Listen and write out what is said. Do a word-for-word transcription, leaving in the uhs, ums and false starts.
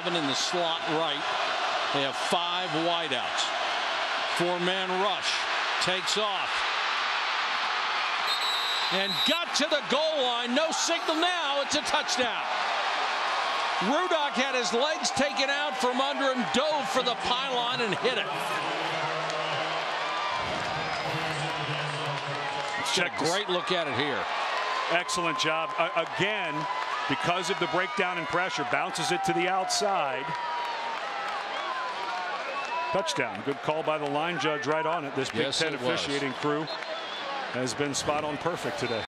seven in the slot right. They have five wideouts. Four-man rush. Takes off. And got to the goal line. No signal now. It's a touchdown. Rudock had his legs taken out from under him, dove for the pylon and hit it. Check a great look at it here. Excellent job. Uh, again, because of the breakdown in pressure, bounces it to the outside. Touchdown. Good call by the line judge right on it. This Big Yes, Ten it officiating was. crew has been spot on perfect today.